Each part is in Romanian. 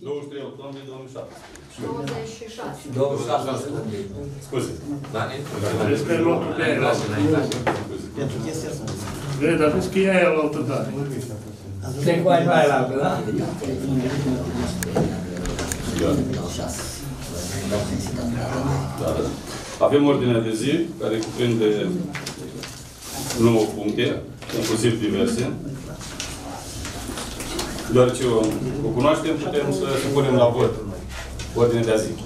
23 octombrie 2007. 26. 26. Scuze. Vezi că e locul pe aia. Pentru chestia asta. Vezi, dar vezi că e aia la altă dată. Trec mai mai la da? Avem ordinea de zi, care cuprinde 9 puncte, inclusiv diverse. Deoarece o cunoaștem, putem să punem la vot ordinea de zi.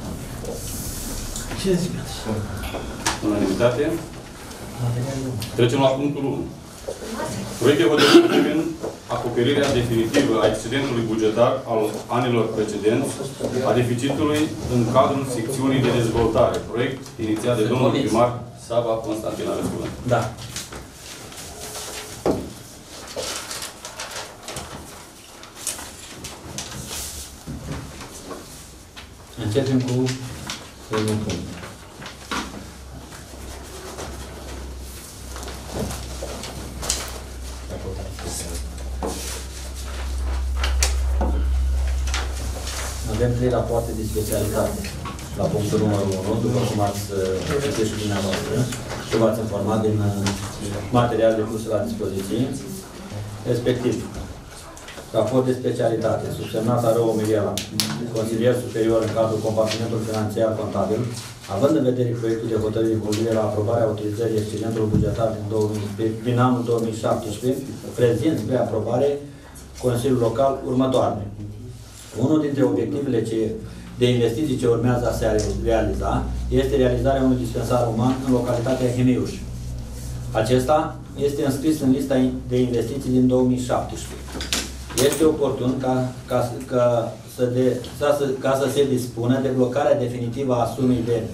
Unanimitate. Trecem la punctul 1. Proiect de hotărâre privind acoperirea definitivă a excedentului bugetar al anilor precedenți, a deficitului în cadrul secțiunii de dezvoltare. Proiect inițiat de domnul primar Sava Constantin. Aveți cuvânt. Da. Începem cu primul punct. Avem 3 rapoarte de specialitate la punctul numărul 1, după cum ați găsit și dumneavoastră și v-ați informat din materialele puse la dispoziție, respectiv raport de specialitate, subsemnat Arău Mirela, consilier superior în cadrul compartimentului financiar contabil, având în vedere proiectul de hotărâre cu privire la aprobarea utilizării excedentului bugetar din anul 2017, prezint spre aprobare Consiliul Local următoarele. Unul dintre obiectivele de investiții ce urmează a se realiza este realizarea unui dispensar uman în localitatea Hemiuș. Acesta este înscris în lista de investiții din 2017. Este oportun ca să se dispună de blocarea definitivă a sumei de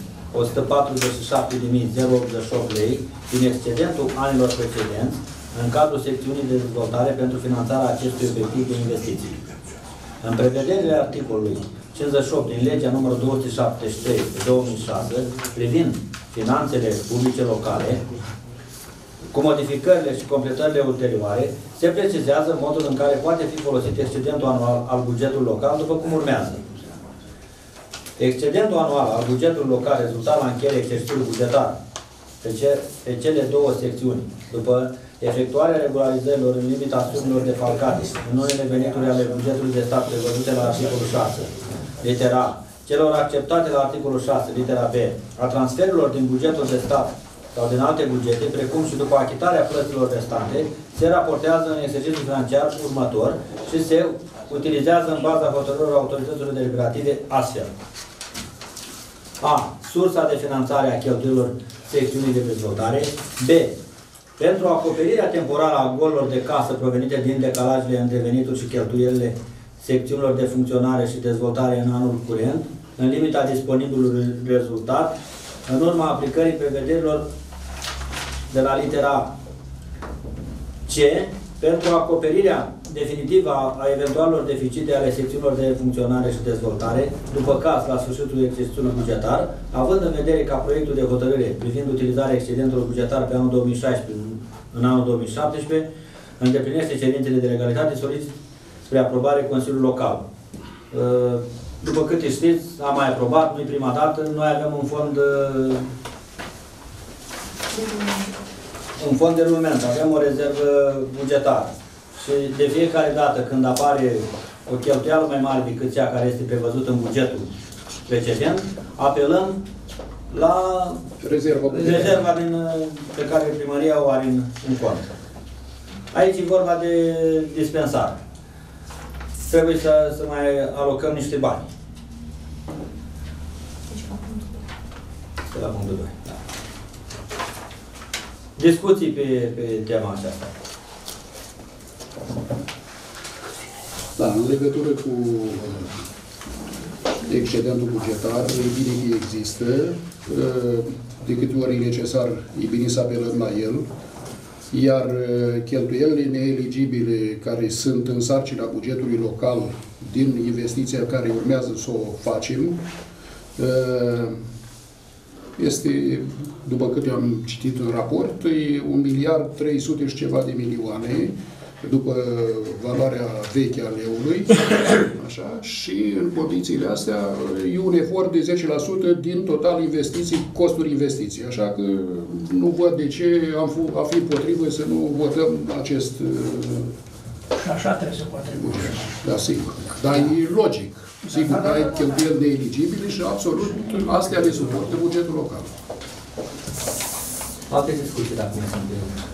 147.088 lei din excedentul anilor precedenți în cadrul secțiunii de dezvoltare pentru finanțarea acestui obiectiv de investiții. În prevederile articolului 58 din legea numărul 273 de 2006 privind finanțele publice locale, cu modificările și completările ulterioare, se precizează modul în care poate fi folosit excedentul anual al bugetului local, după cum urmează. Excedentul anual al bugetului local rezultat la încheierea exercițiului bugetar pe cele două secțiuni, după efectuarea regularizărilor în limita sumilor defalcate în unele venituri ale bugetului de stat prevăzute la articolul 6, litera A, celor acceptate la articolul 6, litera B, a transferurilor din bugetul de stat sau din alte bugete, precum și după achitarea plăților restante, se raportează în exercițiul financiar următor și se utilizează în baza hotărârilor autorităților deliberative astfel. A. Sursa de finanțare a cheltuielor secțiunii de dezvoltare. B. Pentru acoperirea temporară a golurilor de casă provenite din decalajele între venituri și cheltuielile secțiunilor de funcționare și dezvoltare în anul curent, în limita disponibilului rezultat, în urma aplicării prevederilor de la litera C, pentru acoperirea definitivă a eventualelor deficite ale secțiunilor de funcționare și dezvoltare, după caz la sfârșitul exercițiului bugetar, având în vedere ca proiectul de hotărâre privind utilizarea excedentului bugetar pe anul 2016 în anul 2017 îndeplinește cerințele de legalitate, solicit spre aprobare Consiliul Local. După câte știți, am mai aprobat, nu-i prima dată, noi avem un fond de rulment, avem o rezervă bugetară. Și de fiecare dată când apare o cheltuială mai mare decât cea care este prevăzută în bugetul precedent, apelăm la rezerva pe care primăria o are în cont. Aici e vorba de dispensar. Trebuie să mai alocăm niște bani. De la punctul 2. Da. Discuții pe tema aceasta. Da, în legătură cu excedentul bugetar, e bine că există. De câte ori e necesar, e bine să apelăm la el. Iar cheltuielile neeligibile care sunt în sarcina bugetului local din investiția care urmează să o facem, este, după câte am citit în raport, e 1.300.000 și ceva de milioane, după valoarea veche a leului, așa, și în condițiile astea e un efort de 10% din total investiții, costuri investiții. Așa că nu văd de ce am fi împotrivă să nu votăm acest Și așa trebuie să poate. da, sigur. Dar e logic. Sigur că ai cheltuieli neeligibile și absolut astea le suportă bugetul local. Alte discuții, dacă nu sunt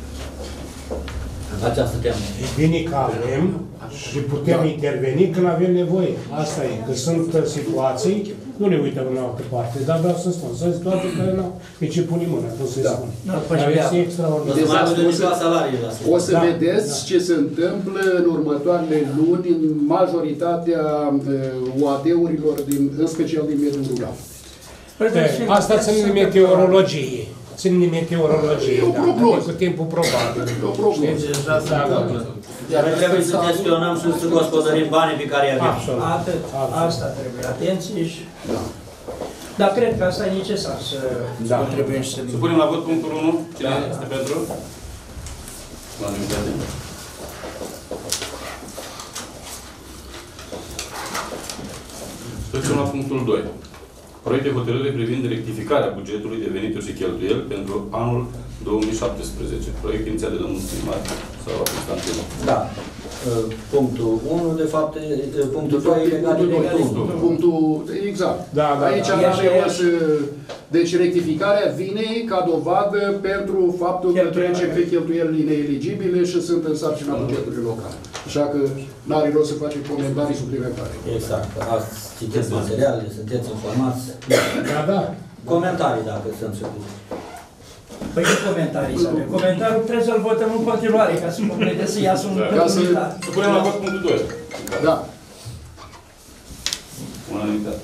această temă. E bine că avem și putem interveni când avem nevoie. Asta e. Că sunt situații, nu ne uităm în altă parte, dar vreau să spun, sunt situații care nu pe ce punem mâna, nu se spune. Dar este extraordinar. Nu se mai audă salariile astea. O să vedeți ce se întâmplă în următoarele luni în majoritatea OAD-urilor, în special din mediul rural. Asta ține de meteorologie. Ține de meteorologie, da, cu timpul probabil. E o problemă. Iar noi trebuie să gestionăm și să gospodărim banii pe care i-avem. Absolut. Atât. Asta trebuie. Atenție și... Da. Dar cred că asta e necesar să contribuim și să... Supunem la vot punctul 1. Cine este pentru? Unanimitate. Trecem la punctul 2. Proiect de hotărâre privind rectificarea bugetului de venituri și cheltuieli pentru anul 2017. Proiect inițiat de domnul primar sau Constantin. Da. Punctul 1, de fapt, punctul 2 e legat de punctul 1. Punctul, exact. Da, da, aici da. are deci rectificarea vine ca dovadă pentru faptul că trece pe cheltuielile neeligibile și sunt în sarcina bugetului local. Așa că n-are rost să facem comentarii suplimentare. Exact. Ați citit materialele, sunteți informați. Da, da. Comentarii, dacă sunt suficient. Păi ce comentarii să avem? Comentariul trebuie să-l votăm în continuare, ca să complete, să iasă un comentariu. Supunem la vot punctul 2. Da. Unanimitate.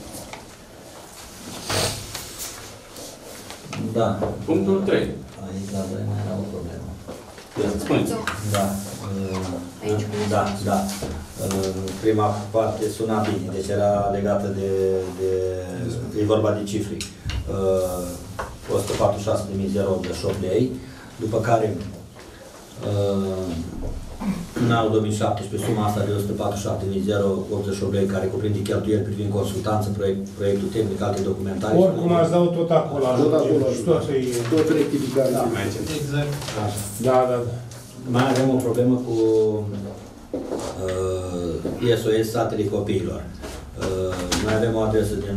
Da. Punctul 3. Aici la vremea era o problemă. Spuneți. Da. Aici, Da, da. Prima parte suna bine, deci era legată de e vorba de cifre. 146.088 lei, după care în anul 2017 suma asta de 147.088 lei, care cuprinde cheltuieli privind consultanță, proiectul tehnic, alte documentare. Oricum ați dau tot acolo. Tot rectificarea. Da. Exact. Da, da, da. Mai avem o problemă cu SOS Satele Copiilor. Noi avem o adresă din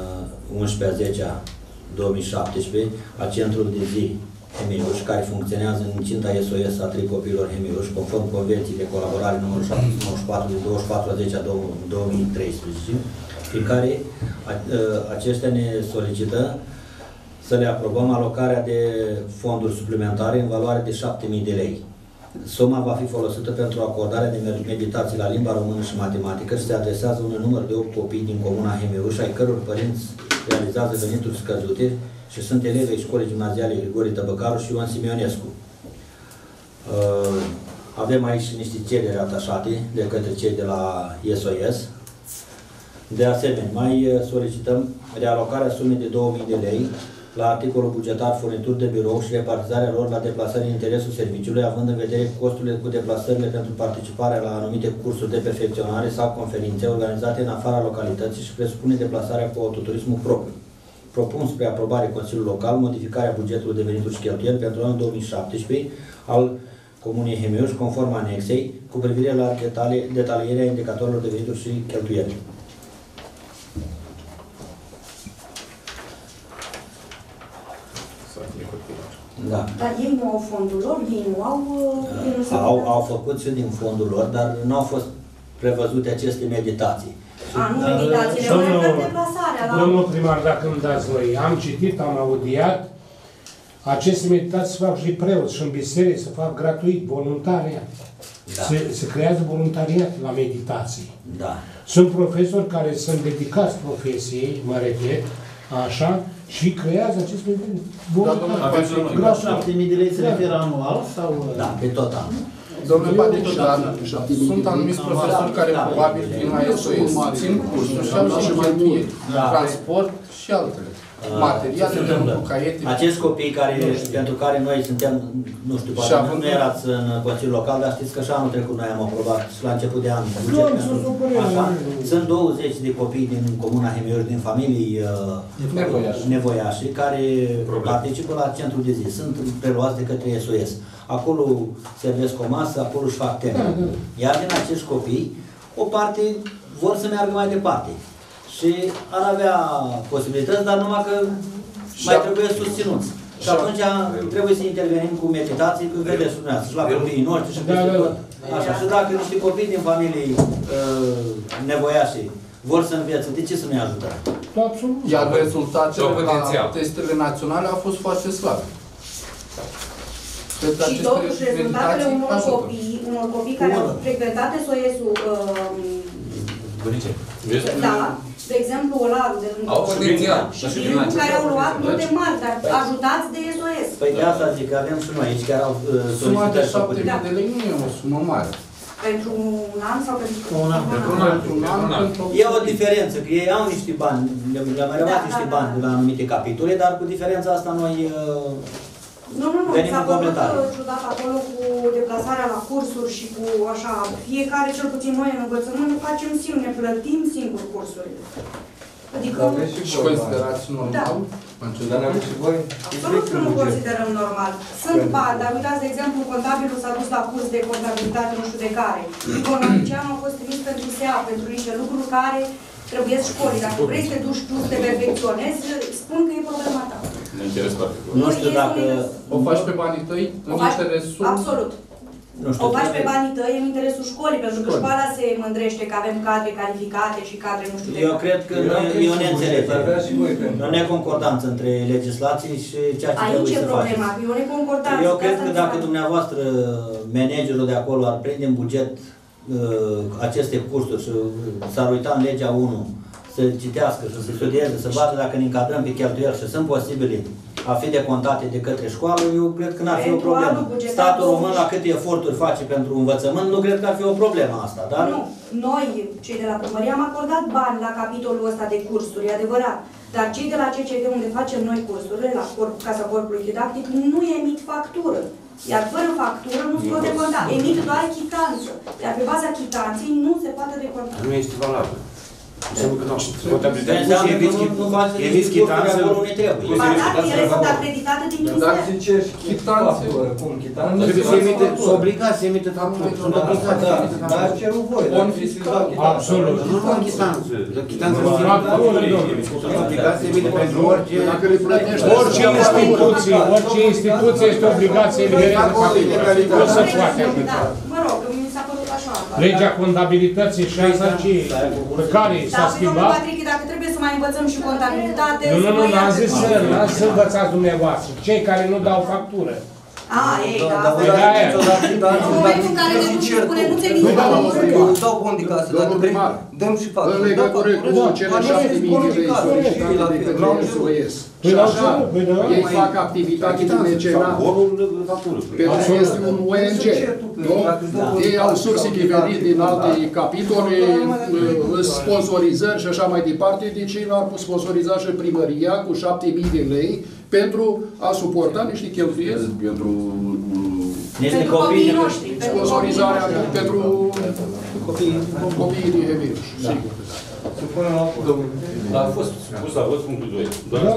11/10/2017 a Centrului de Zi Hemiuș, care funcționează în incinta SOS Satele Copiilor Hemiuș, conform Convenției de colaborare numărul 794 de 24/10/2013, prin care aceștia ne solicită să le aprobăm alocarea de fonduri suplimentare în valoare de 7.000 de lei. Suma va fi folosită pentru acordarea de meditații la limba română și matematică și se adresează unui număr de 8 copii din comuna Hemiuș, ai căror părinți realizează venituri scăzute și sunt elevi ai școlii gimnaziale Grigore Tăbăcaru și Ion Simionescu. Avem aici niște cereri atașate de către cei de la SOS. De asemenea, mai solicităm realocarea sumei de 2.000 de lei la articolul bugetar furnituri de birou și repartizarea lor la deplasări în interesul serviciului, având în vedere costurile cu deplasările pentru participarea la anumite cursuri de perfecționare sau conferințe organizate în afara localității și presupune deplasarea cu autoturismul propriu. Propun spre aprobare Consiliului Local modificarea bugetului de venituri și cheltuieli pentru anul 2017 al Comunei Hemiuș, conform anexei, cu privire la detalierea indicatorilor de venituri și cheltuieli. Da. Dar ei nu au fondul lor, ei nu au... Au făcut și din fondul lor, dar nu au fost prevăzute aceste meditații. Nu meditațiile, mai avem deplasarea la... Domnul primar, dacă îmi dați voi, am citit, am audiat, aceste meditații se fac și preoți și în biserici, se fac gratuit, voluntariat. Da. Se creează voluntariat la meditații. Da. Sunt profesori care sunt dedicați profesiei, mă repet, așa, și creează acest voluntariat. 7.000 de lei se referă anual sau... Da, pe tot anul. Domnule Pate, Sunt anumiți profesori care probabil prin la SOS țin cursuri și au și cheltuieli, transport și altele. materiale, pentru caiete. Acești copii pentru care noi suntem, nu știu, poate nu erați în Consiliul Local, dar știți că și anul trecut noi am aprobat și la început de an. Așa, sunt 20 de copii din Comuna Hemioș, din familii nevoiașe, care participă la centrul de zi. Sunt preluați de către SOS. Acolo servesc o masă, acolo își fac teme. Iar din acești copii, o parte vor să meargă mai departe. Și ar avea posibilități, dar numai că mai trebuie susținuți. Și atunci trebuie să intervenim cu meditații, cu vedeți dumneavoastră, și la copiii noștri și peste tot. Așa, și dacă niște copii din familii nevoiașe vor să învețe, de ce să nu-i ajutăm? Iar rezultatele la testele naționale au fost foarte slabe. Și totuși rezultatele unor copii care au frecventat SOS-ul da, de exemplu, Olaru de lângă și care au luat note mari, dar ajutați de SOS. Păi de asta zic că avem și noi aici care au suma de 7.000 de lei nu e o sumă mare. Pentru un an sau pentru un an? Pentru un an. E o diferență, că ei au niște bani, le-am mai rămas niște bani de la anumite capitole, dar cu diferența asta noi nu, s-a părut ciudat acolo cu deplasarea la cursuri și cu așa, fiecare, cel puțin noi în învățământ, facem singuri, ne plătim singur cursurile. Adică... Și considerați normal? Da. Absolut că nu considerăm normal. Sunt bani, dar uitați, de exemplu, contabilul s-a dus la curs de contabilitate, nu știu de care. Economicianul a fost trimis pentru SEA, pentru niște lucruri care trebuie școlii. Dacă vrei să te duci tu să te perfecționezi, spun că e problema ta. Nu știu dacă... O faci pe banii tăi, în interesul... Absolut. O faci pe banii tăi în interesul școlii, pentru că școala se mândrește că avem cadre calificate și cadre nu știu de... Eu cred că e o neînțelegere, o neconcordanță între legislații și ceea ce trebuie să faceți. Aici e problema, e o neconcordanță. Eu cred că dacă dumneavoastră, managerul de acolo, ar prinde în buget aceste cursuri și s-ar uita în legea 1, să citească și să studieze, să vadă dacă ne încadrăm pe cheltuieli și sunt posibile a fi decontate de către școală, eu cred că n-ar fi o problemă. Statul român, la câte eforturi face pentru învățământ, nu cred că ar fi o problemă asta, dar... Nu. Noi, cei de la primărie, am acordat bani la capitolul ăsta de cursuri, e adevărat. Dar cei de la CCD, unde facem noi cursurile, la Casa Corpului Didactic, nu emit factură. Iar fără factură nu se poate deconta. Emit doar chitanță. Iar pe baza chitanței nu se poate deconta. Nu este valabil. Eviți chitanță. Ba da, ele sunt acreditate din minister. Dar zice chitanță. Cum chitanță? Trebuie să emite, sunt obligați să emite factură. Sunt obligați să emite factură. Dar cerul voi. Absolut. Nu doar chitanță. Chitanță sunt obligați să emite pentru orice... Orice instituție este obligat să emite factură. Nu se poate. Mă rog, mi s-a părut așa. Legea contabilității și asta pe care s-a schimbat. Da, Patrick, dacă trebuie să mai învățăm și contabilitate... Nu, n-am zis să învățați dumneavoastră. Cei care nu dau factură. Ei, da. În momentul în care ne duci, spune, nu ți-e nimic. Eu dau bun de casă, dacă vrei, dăm și factură. În legătură cu cele 7.000 de lei solicitate de către SOS. Și așa, ei fac activitate de mecenat. Pentru că este un ONG. Ei au surse de venit din alte capitole, sponsorizări și așa mai departe. Deci ei l-au sponsoriza și primăria cu 7.000 de lei pentru a suporta niște cheltuieli pentru copiii noștri. Sponsorizarea pentru copiii din Hemioș. Sigur. A fost pus la vot punctul 2.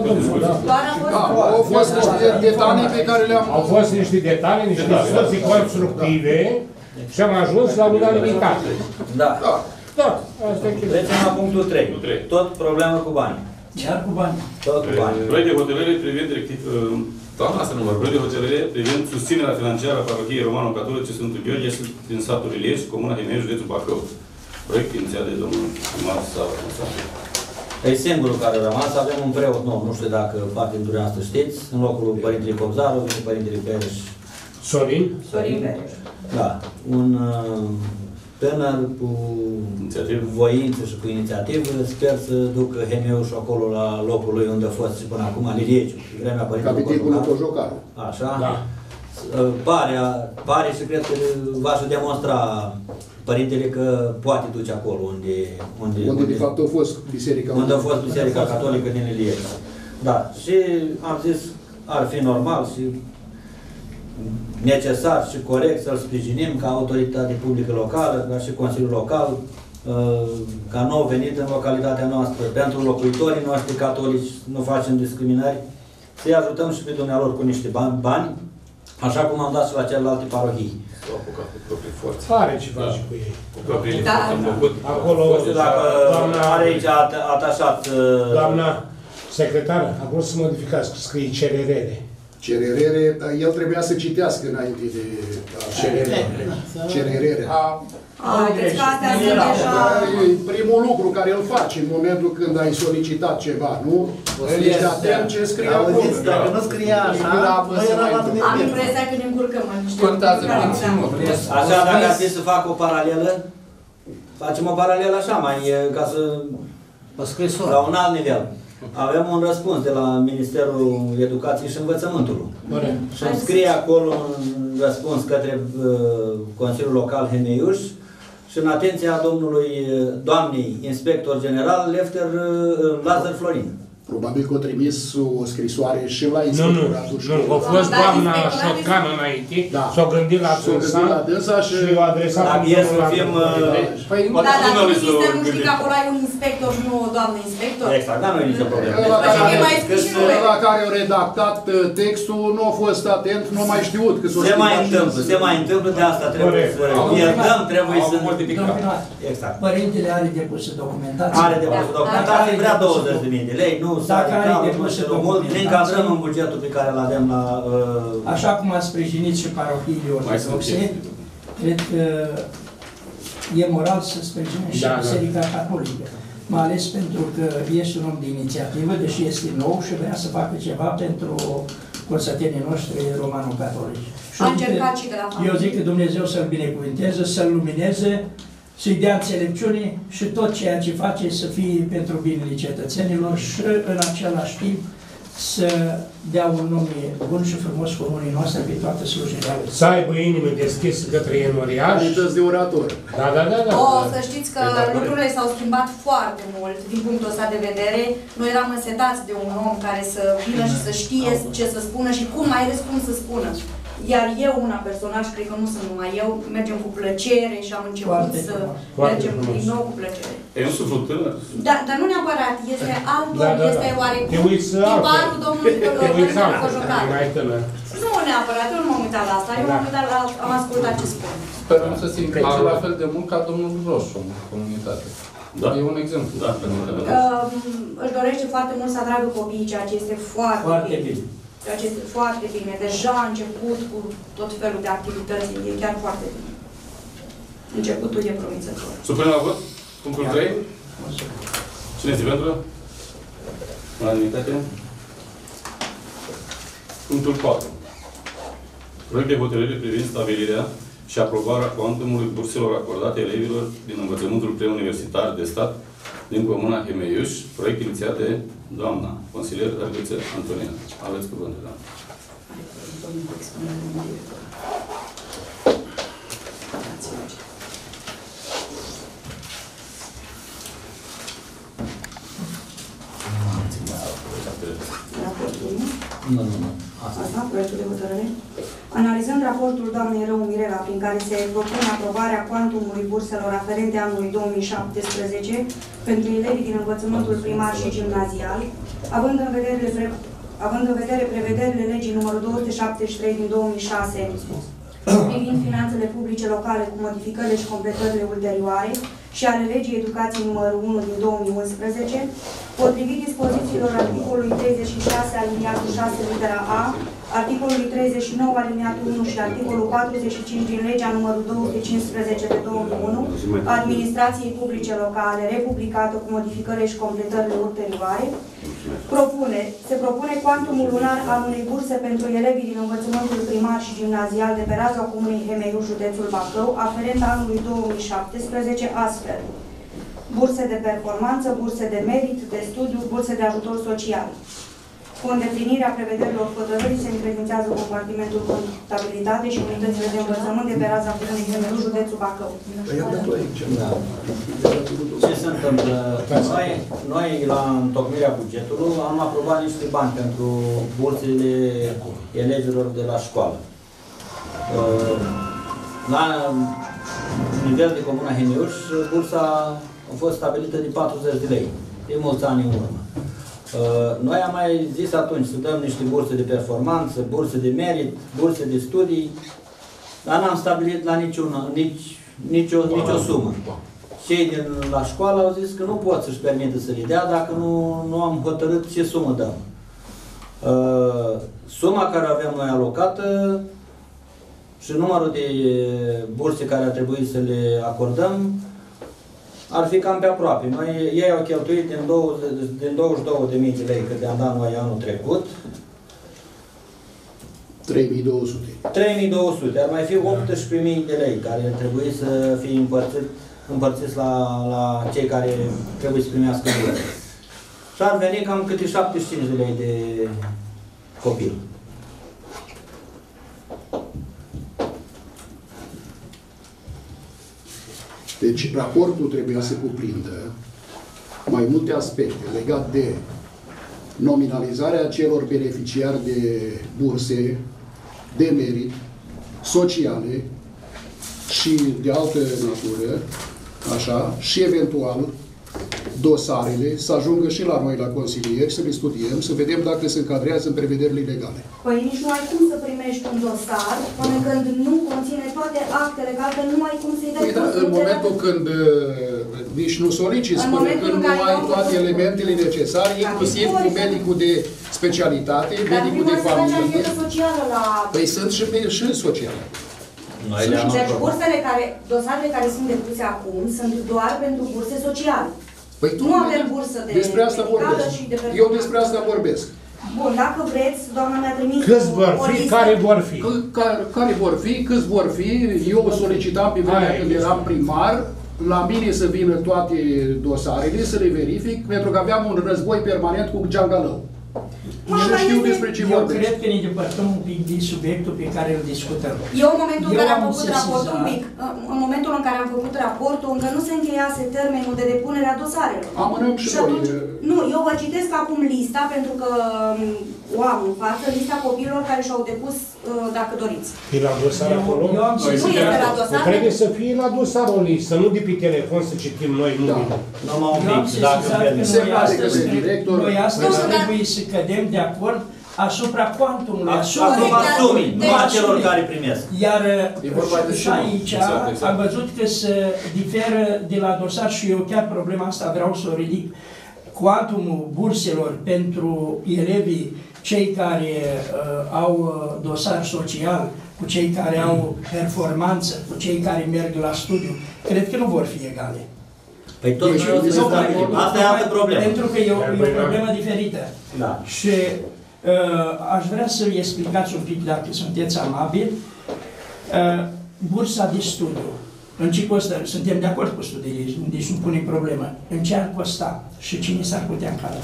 Au fost niște detalii pe care le-am... Au fost niște detalii, niște discuții constructive și am ajuns la unanimitate. Da. Asta e trecem la punctul 3. Tot problemă cu bani. Iar cu bani. Tot cu bani. Proiect de hotărâre privind proiect de hotărâre privind susținerea financiară a parohiei romano-catolice Sfântul Gheorghe din satul Iliești, Comuna Hemioș, județul Bacău. Proiect inițiat de domnul primar Sava. E singurul care a rămas, avem un preot nou, nu știu dacă parte dintre dumneavoastră știți, în locul Părintele Cobzaru, Părintele Bereș. Sorin Bereș. Da, un tânăr cu voință și cu inițiativă, sper să ducă Hemioșul acolo la locul lui unde a fost și până acum, Lilieciu, vremea Părintelui Cojocaru. Așa? Da. Pare și cred că v-aș demonstra Părintele că poate duce acolo unde de fapt a fost Biserica Catolică din Lilieciu. Da, și am zis, ar fi normal și necesar și corect să-l sprijinim ca autoritate publică locală, ca și Consiliul Local, ca nou venit în localitatea noastră, pentru locuitorii noștri catolici, nu facem discriminări, să-i ajutăm și pe dumnealor cu niște bani, așa cum am dat și la celelalte parohii. S-au apucat cu proprii forțe. Are ceva și cu ei. Cu propriile Da, forțe am da. făcut. Acolo, nu știu dacă are aici atașat... Doamna secretară, acolo să modificați, scrie cererere. Cererere, el trebuia să citească înainte de cererere. Deci că astea sunt deja... Primul lucru care îl faci în momentul când ai solicitat ceva, nu? Ești atent ce scrie acolo. Dacă nu scria așa, nu era la dumneavoastră. Am impresia că ne încurcăm în niște... Contează conținut. Așa, dacă ar fi să fac o paralelă, facem o paralelă așa, mai ca să... la un alt nivel. Avem un răspuns de la Ministerul Educației și Învățământului. Și îmi scrie acolo un răspuns către Consiliul Local Hemeiuș și în atenția doamnei inspector general Lefter Lazar Florin. Probabil că a trimis o scrisoare și la Nu, inspectoratul. a fost doamna Șotcan înainte, s-a gândit la dânsa și a adresat... Dacă e să fim... Da, dar Ministerul nu știi că acolo ai un inspector și nu o doamnă inspector? Exact, dar nu e nicio problemă. Ăla care a redactat textul nu a fost atent, nu a mai știut că se mai întâmplă, de asta trebuie să iertăm, trebuie să... Exact. Părintele are depusă documentație. Are depusă documentație, vrea 20.000 de lei, nu dacă are depusă documentație, ne încadrăm în bugetul pe care îl avem la... Așa cum a sprijinit și parohiile ortodoxe, cred că e moral să sprijinim și Biserica Catolică. Mai ales pentru că este un om de inițiativă, deși este nou și vrea să facă ceva pentru consătenii noștri romano-catolici. A încercat și de la familie. Eu zic că Dumnezeu să-l binecuvinteze, să-l lumineze, să-i dea înțelepciune și tot ceea ce face să fie pentru binele cetățenilor și în același timp să dea un nume bun și frumos comunii noastre pe toată slujirea lui. Să aibă inimă deschisă către enoriaș. Calități de orator. Da. Să știți că lucrurile s-au schimbat foarte mult din punctul ăsta de vedere. Noi eram însetați de un om care să vină și să știe ce să spună și cum mai ales cum să spună. Iar eu, una personal, și cred că nu sunt numai eu, mergem cu plăcere și am început să mergem din nou cu plăcere. E un suflet tânăr. Da, dar nu neapărat, este altul, este oarecum tiparul domnului Cojocar. Nu neapărat, eu nu m-am uitat la asta, eu m-am uitat la, am ascultat ce spune. Sperăm să se implice la fel de mult ca domnul Roșu în comunitate. Da. E un exemplu. Da. Își dorește foarte mult să atragă copiii, ceea ce este foarte bine. Ceea ce este foarte bine. Deja a început cu tot felul de activități. E chiar foarte bine. Începutul e promițător. Supunem la vot? Punctul 3? Cine este pentru? Unanimitate? Punctul 4. Proiect de hotărâre privind stabilirea și aprobarea cuantumului burselor acordate elevilor din învățământul preuniversitar de stat din Comuna Hemeiuș, proiect inițiat de doamna consilier Argăță Antonina. Aveți cuvântul, doamna. Asta, proiectul de hotărâre. Analizând raportul doamnei Rău Mirela, prin care se propune aprobarea cuantumului burselor aferente anului 2017 pentru elevii din învățământul primar și gimnazial, având în vedere prevederile legii numărul 273 din 2006 privind finanțele publice locale cu modificările și completările ulterioare și ale legii educației numărul 1 din 2011, potrivit dispozițiilor articolului 36 aliniatul 6 litera A, articolului 39 aliniatul 1 și articolul 45 din legea numărul 215 de 2001 a administrației publice locale, republicată cu modificările și completările ulterioare, se propune cuantumul lunar al unei burse pentru elevii din învățământul primar și gimnazial de pe raza Comunei Hemeiuș, județul Bacău, aferent anului 2017, astfel: burse de performanță, burse de merit, de studiu, burse de ajutor social. Cu îndeplinirea prevederilor hotărârii se încredințează compartimentul contabilitate și unitățile de învățământ de pe raza Comunei Hănăruș, județul Bacău. Da. Ce se întâmplă? Noi la întocmirea bugetului am aprobat niște bani pentru bursele elevilor de la școală. La nivel de Comuna Heniuș, bursa a fost stabilită de 40 de lei, de mulți ani în urmă. Noi am mai zis atunci să dăm niște burse de performanță, burse de merit, burse de studii, dar n-am stabilit la nicio sumă. Cei din la școală au zis că nu pot să-și permite să le dea dacă nu am hotărât ce sumă dăm. Suma care avem noi alocată și numărul de burse care ar trebui să le acordăm ar fi cam pe aproape. Ei au cheltuit din 22.000 de lei cât le-am dat noi anul trecut. 3.200. Ar mai fi 18.000 de lei care ar trebui să fie împărțiți la cei care trebuie să primească burse. Și ar veni cam câte 75 de lei de copil. Deci raportul trebuia să cuprindă mai multe aspecte legate de nominalizarea celor beneficiari de burse, de merit, sociale și de altă natură, așa, și eventual dosarele să ajungă și la noi la consilieri, să le studiem, să vedem dacă se încadrează în prevederile legale. Păi nici nu ai cum să primești un dosar până când nu conține toate actele, că altfel nu ai cum să-i dai. Păi da, în momentul când nici nu soliciți, până când nu ai toate elementele necesare, inclusiv cu medicul de specialitate, medicul de familie. Păi sunt și sociale. Deci dosarele care sunt depuse acum sunt doar pentru burse sociale. Păi nu avem bursă de despre asta vorbesc. Eu despre asta vorbesc. Bun, dacă vreți, doamna mi-a trimis câți vor fi, care vor fi? Care vor fi, câți vor fi. Eu solicitam pe vremea când eram primar, la mine să vină toate dosarele, să le verific, pentru că aveam un război permanent cu Giangalău. Și știu despre ce vorbesc. Eu cred că ne depărtăm un pic din subiectul pe care îl discutăm. Eu în momentul în care am făcut raportul, în momentul în care am făcut raportul, încă nu se încheiase termenul de depunere a dosarelor. Amânăm și noi. Nu, eu vă citesc acum lista, pentru că o am în față, lista copiilor care și-au depus, dacă doriți. E la dosar acolo? Nu este la dosar. Trebuie să fie la dosar o listă, nu de pe telefon să citim noi numele. Numai un pic, dacă noi astăzi trebuie să cădem de acord asupra cuantumului, asupra sumii, nu a celor care primesc. Iar și aici am văzut că se diferă de la dosar și eu chiar problema asta vreau să o ridic. Cuantumul burselor pentru elevii, cei care au dosar social, cu cei care au performanță, cu cei care merg la studiu, cred că nu vor fi egale. Păi tot asta e altă problemă. Pentru că e o problemă diferită. Da. Și aș vrea să explicați un pic, dacă sunteți amabili, bursa de studiu. În ce costă? Suntem de acord cu studiile, deci nu punem problemă. În ce ar costa și cine s-ar putea încadra?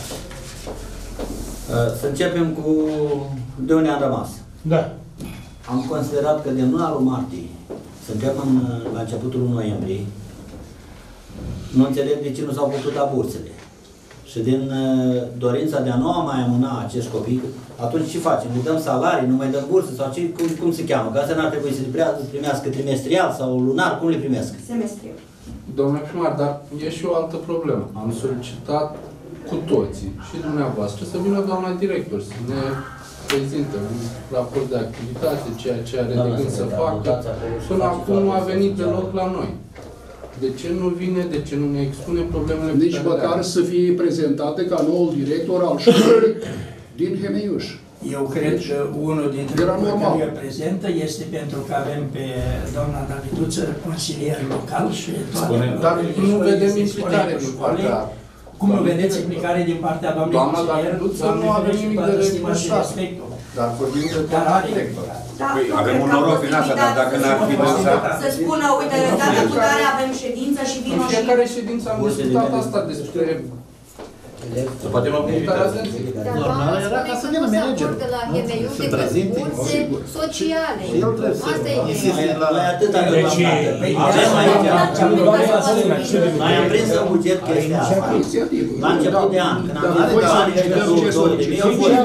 Să începem cu de unde am rămas. Da. Am considerat că din luna lui martie, suntem la începutul lui noiembrie, nu înțeleg de ce nu s-au putut da bursele. Și din dorința de a nu mai amâna acești copii, atunci ce facem? Le dăm salarii, nu mai dăm burse sau ce, cum se cheamă? Că asta n-ar trebui să le primească trimestrial sau lunar, cum le primesc? Semestrial. Domnule primar, dar e și o altă problemă. Am solicitat cu toții și dumneavoastră să vină doamna director să ne prezinte un raport de activitate, ceea ce are de gând să facă. Până acum nu a venit deloc la noi. De ce nu vine? De ce nu ne expune problemele? Nici măcar să fie prezentată ca noul director al școlii din Hemeiuș. Eu cred că unul dintre lucrurile care îl prezentă este pentru că avem pe doamna Daviduță, consilier local și toate... Dar nu vedem implicare din partea... Cum nu vedeți implicare din partea doamnei consilier? Doamna Daviduță nu avem nimic de reproșat. Dar vorbim de doamna director. Păi avem un noroc în asta, dar dacă n-ar fi lăsat... Să spună, uite, data cu care avem ședință și vino și... În fiecare ședință am discutat asta despre Poate nu activitatea. Normal era ca să vină managerul. De la HMU Să de prezinte. burse sociale. Și el trebuie Asta e Noi atâta de Deci, avem aici. Noi am prins în buget chestia asta. La început de an, când am dat bani ăștia 22.000, au fost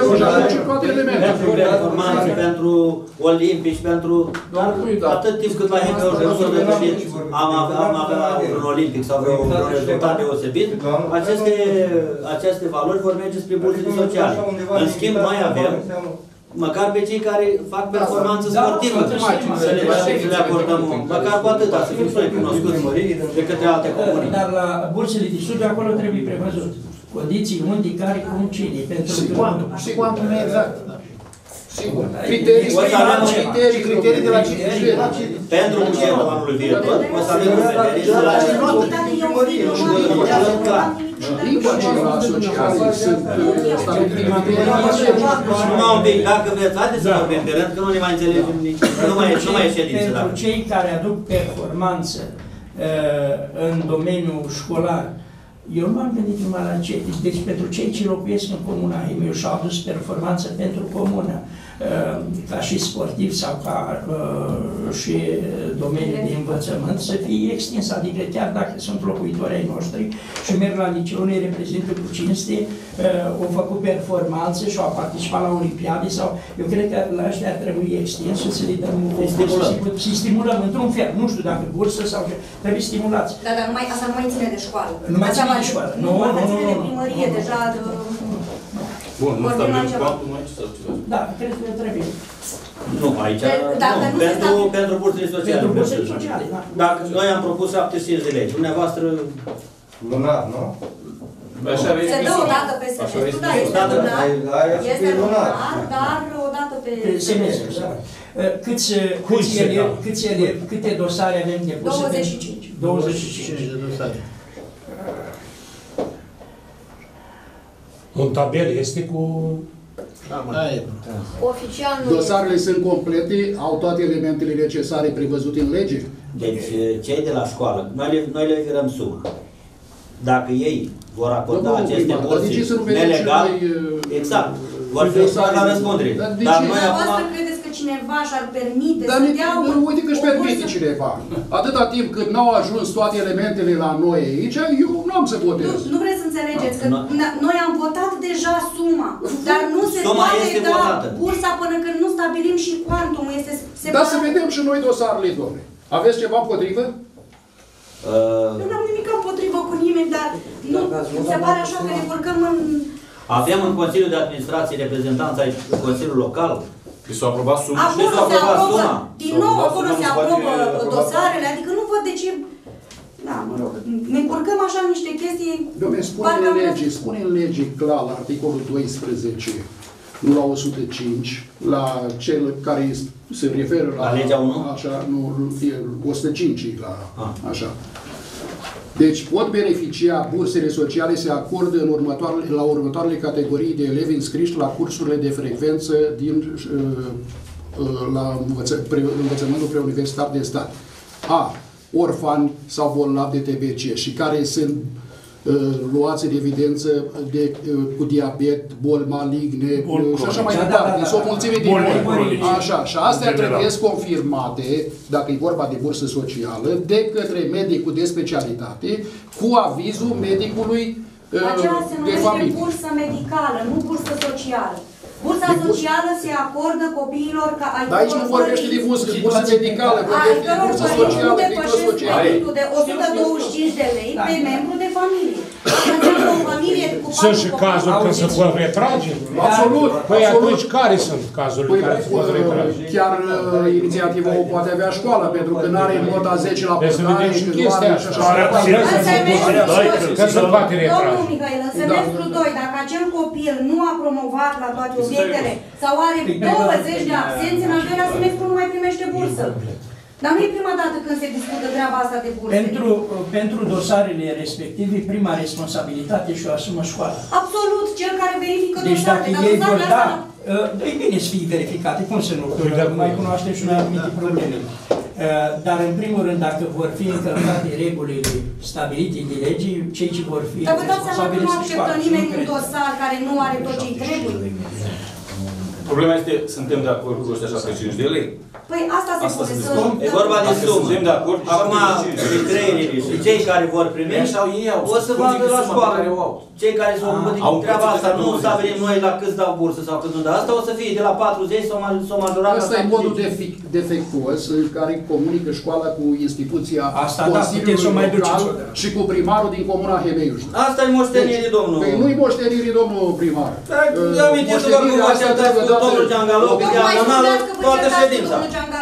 performanțe pentru olimpici, pentru atât timp cât la HMU nu s-a reușit, am avea un olimpic sau un rezultat deosebit, aceste valori vor merge spre bursele sociale. În schimb, noi avem măcar pe cei care fac performanță sportivă, să le acordăm, măcar cu atâta, să fim noi cunoscuți de către alte comuni. Dar la bursele de studiu acolo trebuie prevăzut condiții, unde, care, cum, cine, pentru Și cuantum exact. Sigur. Criterii de la pentru bugetul anului viitor, o să avem criterii de la numai un pic, dacă vreți, haideți să vorbim pe rând, că nu ne mai înțelegem nici, nu mai e ședință. Pentru cei care aduc performanță în domeniul școlar, eu nu m-am gândit numai la cei, deci pentru cei ce locuiesc în comuna Himiu și-au adus performanță pentru comună, ca și sportiv sau ca și domeniul de învățământ, să fie extins, adică chiar dacă sunt locuitori ai noștri și merg la liceu, ne reprezintă cu cinste, au făcut performanțe și au participat la olimpiade sau, eu cred că la ăștia ar trebui extins și să le dăm să stimulăm într-un fel, nu știu dacă bursă sau ce, trebuie stimulați. Da, dar asta nu mai ține de școală. Nu mai ține de școală. Nu, ține de primărie, deja de... Bun, nu stabilim cuantum aici sau ceva? Da, cred că trebuie. Nu, aici, pentru bursele sociale. Pentru bursele sociale, da. Dacă noi am propus 75 de lei, dumneavoastră... Lunar, nu? Se dă o dată pe semestru, da, este lunar, dar o dată pe semestru. Câți elevi, câte dosare avem depuse? 25. 25 de dosare. Un tabel este cu... Oficial nu Dosarele sunt complete, au toate elementele necesare prevăzute în lege? Deci, cei de la școală, noi le virăm suma. Dacă ei vor acorda aceste burse nelegal, exact, vor fi la răspundere. Dar noi acum... credeți că cineva și-ar permite să dea o... Uite că își permite cineva. Atâta timp cât n-au ajuns toate elementele la noi aici, eu nu am să votez. Nu vreți să înțelegeți că noi am votat deja suma, dar nu se poate da bursa până când nu stabilim și cuantumul. Este separat. Dar să vedem și noi dosarele, domnule. Aveți ceva împotrivă? Eu n-am nimic împotrivă cu nimeni, dar nu se pare așa că ne urcăm în... Avem în Consiliul de Administrație reprezentanța aici, în Consiliul Local. Și s-a aprobat suma. Acolo se aprobă, din nou, acolo se aprobă dosarele, adică nu văd de ce... Da, mă rog, ne încurcăm așa niște chestii... Dom'le, spune în lege clar, la articolul 12, nu la 105, la cel care se referă la legea 1? Așa, nu, 105 la așa. Deci pot beneficia, bursele sociale se acordă la următoarele categorii de elevi înscriși la cursurile de frecvență la învățământul preuniversitar de stat. A. Orfani sau bolnavi de TBC și care sunt luați în evidență cu diabet, boli maligne și așa mai departe. Sunt o mulțime de boli. Așa. Și astea trebuie confirmate, dacă e vorba de bursă socială, de către medicul de specialitate, cu avizul medicului Aceea se de numește familie. bursă medicală, nu bursă socială. Bursa socială se acordă copiilor ca ai... Dar aici nu vorbește de bursă medicală, vorbește de bursă socială, nu depășesc venitul de 125 de lei pe membru de familie. O familie cu 4 Sunt și cazuri când se pot retrage? Absolut. Păi atunci care sunt cazurile care se pot retrage? Chiar inițiativa o poate avea școala, pentru că nu are nota 10 la portare, că nu are și așa. Că se poate retrage. Domnul Mihail, în semestrul 2, dacă acel copil nu a promovat la toate obiectele sau are 20 de absențe, în al doilea semestru nu mai primește bursă. Dar nu e prima dată când se discută treaba asta de burse. Pentru dosarele respective, prima responsabilitate și-o asumă școala. Absolut, cel care verifică deci dosarele. Deci dacă ei vor da, e bine să fie verificate, cum să nu? Mai cunoaștem și noi anumite probleme. Dar în primul rând, dacă vor fi încălcate regulile stabilite de legii, cei ce vor fi Dar vă dați seama că responsabili nu sunt acceptă școala. nimeni un dosar care nu are tot ce-i trebuie? Problema este, suntem de acord cu ăștia 75 de lei? Păi asta se pune să... E vorba de Dacă sumă. suntem de acord, Acum, 75 de lei. creierii și cei care vor primi, o să vadă la școală. Cei care s-au ocupat Au de treaba asta, împărțit nu de stabilim noi la cât dau bursă sau cât nu dau. Asta o să fie de la 40 sau majorat la Asta e 70. modul defectuos care comunică școala cu instituția Asta, da, puteți să o Consiliului mai Local duceți. și cu primarul din Comuna Hemeiuș. Asta e moștenire, domnul. Păi nu-i moștenire, domnul primar. Eu amintesc doar cum v-ați certat cu domnul Giangalou, pe diagonală, toată ședința.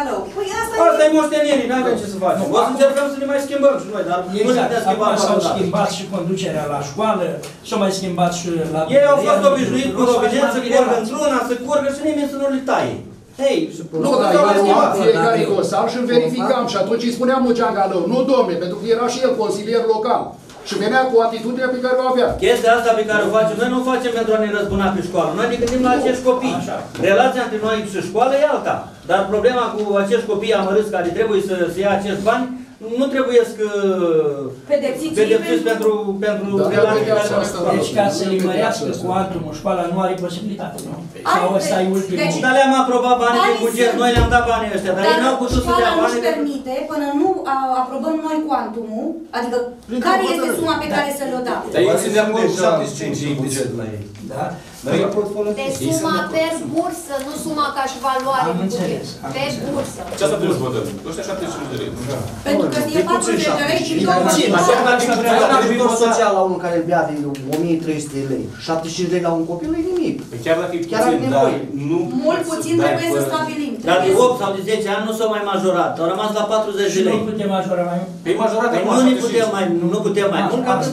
Asta e moștenire, n-avem ce să facem. O să încercăm să ne mai schimbăm și noi, dar nu se Exact, putea acum schimba s-au niciodată. schimbat și conducerea la școală, s-au mai schimbat și la... Ei au fost obișnuiți cu Robinet să curgă într-una, să curgă și nimeni să nu le taie. Hei, Nu, dar eu am fiecare dosar și îl verificam și atunci îi spuneam lui Giangalou, nu domne, pentru că era și el consilier local. Și venea cu atitudinea pe care o avea. chestia asta pe care o facem, noi nu o facem pentru a ne răzbuna pe școală. Noi ne gândim la acești copii. Relația între noi și școală e alta. Dar problema cu acești copii amărâți care trebuie să ia acești bani, nu trebuie să pedepsiți pentru relația asta. Deci ca să îi mărească cuantumul, școala nu are posibilitate, nu? Sau ăsta e ultimul. Deci, dar le-am aprobat banii din buget, noi le-am dat banii ăștia, dar ei n-au putut să dea școala bani. nu-și permite, până nu aprobăm noi cuantumul, adică care este suma pe care să le-o dăm. Dar ei sunt de acord cu 75 în buget. Da? Deci suma per bursă, nu suma ca și valoare Am de buget. înțeles, am Per înțeles. bursă. Ce asta trebuie să votăm? Ăștia 75 de lei. Pentru că e 40 de lei și două Dacă ajutor social la unul care îl bea de 1300 de lei, 75 de lei la un copil nu e nimic. Păi chiar dacă e Chiar are puțin, dar nevoie. nu... Mult puțin trebuie să stabilim. Dar de 8 sau de 10 ani nu s-au mai majorat, au rămas la 40 Și de nu lei. putem majora mai mult. Păi majorat Păi acum nu ne 75. putem mai mult, că atât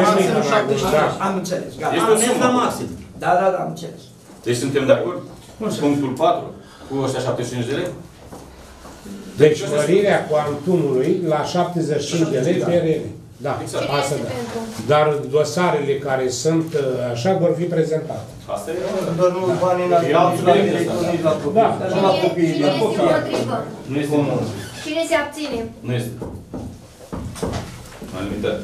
Am înțeles, gata. Este am o mers sumă. la maxim. Da, am înțeles. Deci suntem de acord? Punctul 4 cu ăștia 75 de lei? Deci mărirea cuantumului la 75 de lei pe rele. Da, Exact. asta da. Dar dosarele care sunt așa vor fi prezentate. Asta e... Doar nu banii la director, nici la copii. Da. Și la copii. Cine este împotrivă? Nu este mult. Cine se abține? Nu este. Unanimitate.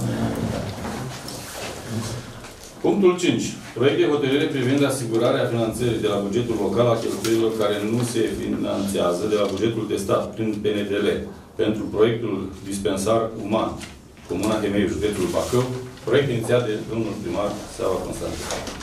Punctul 5. Proiect de hotărâre privind asigurarea finanțării de la bugetul local a cheltuielilor care nu se finanțează de la bugetul de stat prin PNDL pentru proiectul dispensar uman, Comuna Hemeiuș, județul Bacău, proiect inițiat de domnul primar Sava Constantin.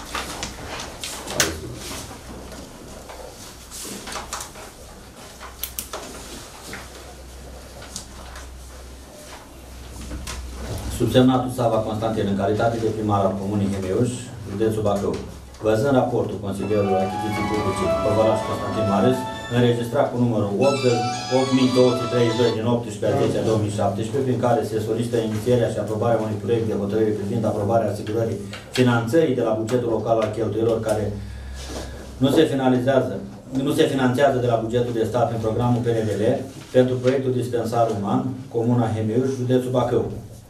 Subsemnatul Sava Constantin, în calitate de primar al Comunei Hemeiuș, județul Bacău, văzând raportul Consilierului Achiziții Publice Păvăraș Constantin Marius, înregistrat cu numărul 8232 din 18/10/2017, prin care se solicită inițierea și aprobarea unui proiect de hotărâre privind aprobarea asigurării finanțării de la bugetul local al cheltuielor care nu se finanțează de la bugetul de stat prin programul PNDL pentru proiectul dispensar uman, Comuna Hemeiuș, județul Bacău.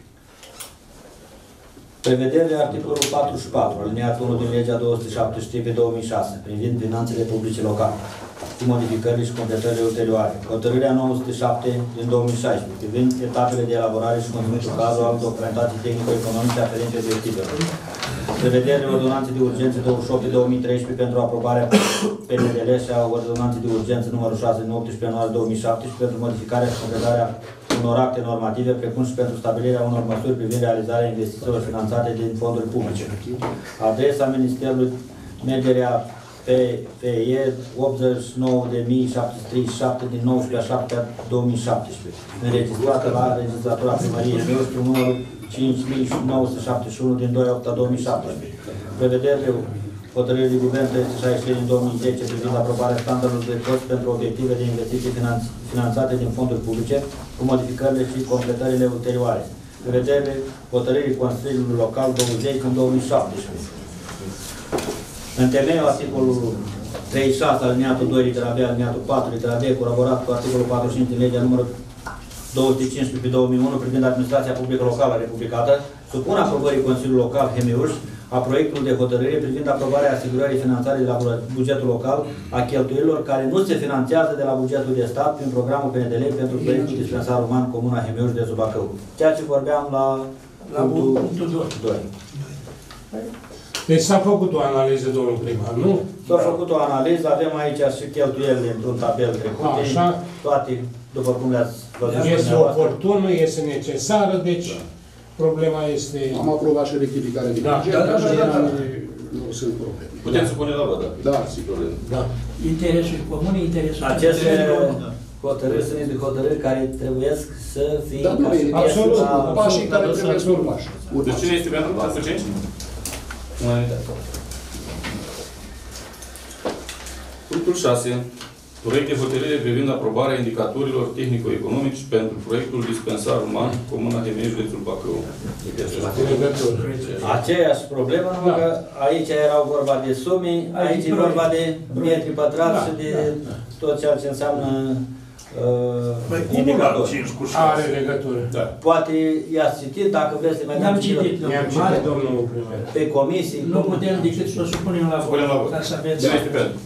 Prevederile articolul 44, alineatul 1 din legea 273/2006, privind finanțele publice locale, cu modificările și completările ulterioare. Hotărârea 907 din 2016, privind etapele de elaborare și conținutul cadrul al documentației tehnico-economice aferente obiectivelor. Prevederile ordonanței de urgență 28/2013 pentru aprobarea PNDL și a ordonanței de urgență numărul 6 din 18 ianuarie 2017 pentru modificarea și completarea unor acte normative, precum și pentru stabilirea unor măsuri privind realizarea investițiilor finanțate din fonduri publice. Adresa Ministerului Medirea PFE 89.737 din 19/7/2017, înregistrată la registratura primăriei Hemeiuș, numărul 5971 din 2/8/2017. Prevederile hotărârii de guvern 363 din 2010 privind aprobarea standardului de cost pentru obiective de investiții finanțate din fonduri publice, cu modificările și completările ulterioare. Prevederile hotărârii Consiliului Local 20 din 2017. În temeiul articolului 36, alineatul 2, litera B, alineatul 4, litera B, colaborat cu articolul 45 din legea numărul 215/2001 privind administrația publică locală republicată, supun aprobării Consiliului Local Hemeiuș a proiectului de hotărâre privind aprobarea asigurării finanțării de la bugetul local a cheltuielilor care nu se finanțează de la bugetul de stat prin programul PNDL pentru proiectul dispensar uman Comuna Hemiu, județul Bacău. Ceea ce vorbeam la punctul 2. Deci s-a făcut o analiză, domnul primar, nu? S-a făcut o analiză, avem aici și cheltuielile într-un tabel trecut. Așa. Toate, după cum le-ați văzut. Este oportună, este necesară, deci problema este... Am aprobat și rectificarea de buget, nu sunt probleme. Putem supune la vot, da, sigur. Da. Interesul comun, interesul... Aceste hotărâri sunt de hotărâri care trebuie să fie... Da, nu, absolut, pașii care trebuie să urmași. Deci cine este pentru punctul 5? Unanimitate. Punctul 6. Proiect de hotărâre privind aprobarea indicatorilor tehnico-economici pentru proiectul dispensar uman Comuna Hemiu, județul Bacău. Aceeași problemă, numai că aici erau vorba de sume, aici e vorba de metri pătrați și de tot ceea ce înseamnă indicator. Are legătură. Da. Poate i-ați citit, dacă vreți să mai i-am citit, domnul primar. Pe comisii. Nu putem decât să o supunem la vot. Ca să aveți... Cine este pentru?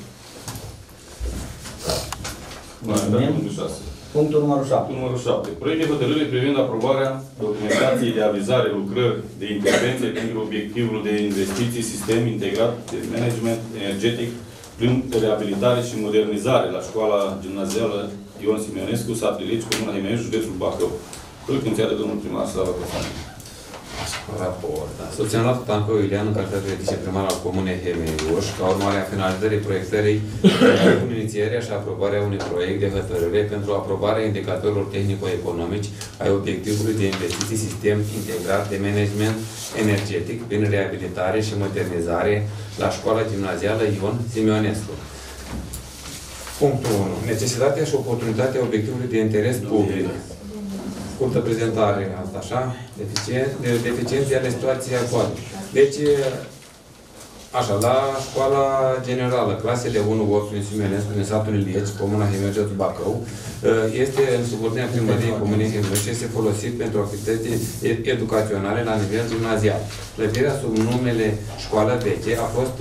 Punctul numărul 7. Punctul numărul 7. Proiect de hotărâre privind aprobarea documentației de avizare lucrări de intervenție pentru obiectivul de investiții sistem integrat de management energetic prin reabilitare și modernizare la școala gimnazială Ion Simionescu, sat Lilici, Comuna Hemiu, județul Bacău. Îl înțelegă domnul primar Slava Căsani. Raport. Soluționat Tanco Iulian în calitate de viceprimar al Comunei Hemeiuș, ca urmare a finalizării proiectării în inițierea și aprobarea unui proiect de hotărâre pentru aprobarea indicatorilor tehnico-economici ai obiectivului de investiții sistem integrat de management energetic prin reabilitare și modernizare la școala gimnazială Ion Simionescu. Punctul 1. Necesitatea și oportunitatea obiectivului de interes public. Scurtă prezentare, asta așa, deficiențe ale situației actuale. Deci, așa, la școala generală, clasele 1-8 din Simionescu, din satul Ilieci, Comuna Hemiu, județul Bacău, este în subordinea primăriei Comunei Hemiu și este folosit pentru activități educaționale la nivel gimnazial. Clădirea sub numele Școala Veche a fost